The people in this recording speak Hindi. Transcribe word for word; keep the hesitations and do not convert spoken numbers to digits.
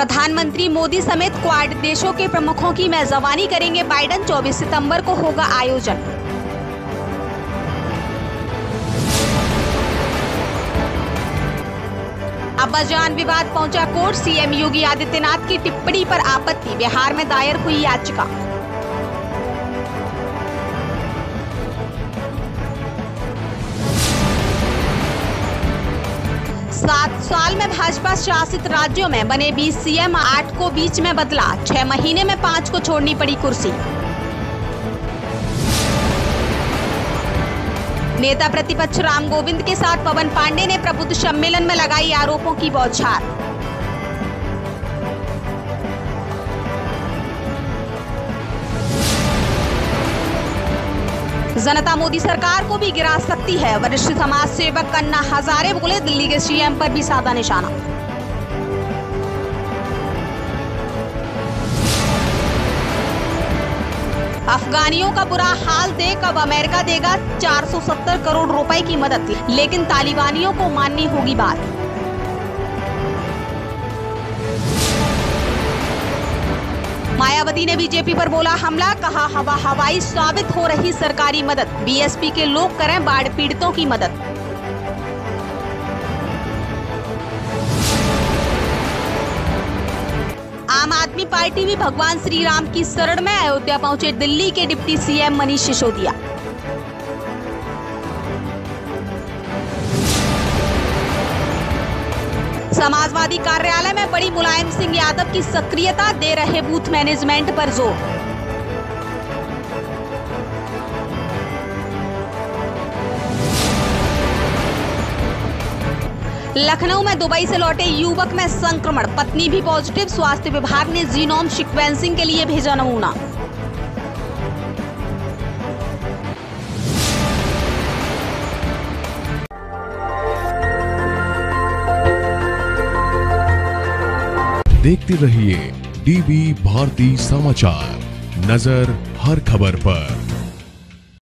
प्रधानमंत्री मोदी समेत क्वाड देशों के प्रमुखों की मेजबानी करेंगे बाइडेन। चौबीस सितंबर को होगा आयोजन। अब्बाजान विवाद पहुंचा कोर्ट। सीएम योगी आदित्यनाथ की टिप्पणी पर आपत्ति। बिहार में दायर हुई याचिका। सात साल में भाजपा शासित राज्यों में बने बीस सीएम, आठ को बीच में बदला। छह महीने में पांच को छोड़नी पड़ी कुर्सी। नेता प्रतिपक्ष राम गोविंद के साथ पवन पांडे ने प्रबुद्ध सम्मेलन में लगाई आरोपों की बौछार। जनता मोदी सरकार को भी गिरा सकती है। वरिष्ठ समाज सेवक अन्ना हजारे बोले, दिल्ली के सीएम पर भी साधा निशाना। अफगानियों का बुरा हाल देख अब अमेरिका देगा चार सौ सत्तर करोड़ रुपए की मदद, लेकिन तालिबानियों को माननी होगी बात। मायावती ने बीजेपी पर बोला हमला, कहा हवा हवाई साबित हो रही सरकारी मदद। बीएसपी के लोग करें बाढ़ पीड़ितों की मदद। आम आदमी पार्टी भी भगवान श्री राम की शरण में। अयोध्या पहुंचे दिल्ली के डिप्टी सीएम मनीष सिसोदिया। समाजवादी कार्यालय में बड़ी मुलायम सिंह यादव की सक्रियता, दे रहे बूथ मैनेजमेंट पर जोर। लखनऊ में दुबई से लौटे युवक में संक्रमण, पत्नी भी पॉजिटिव। स्वास्थ्य विभाग ने जीनोम सीक्वेंसिंग के लिए भेजा नमूना। देखते रहिए डीवी भारती समाचार, नजर हर खबर पर।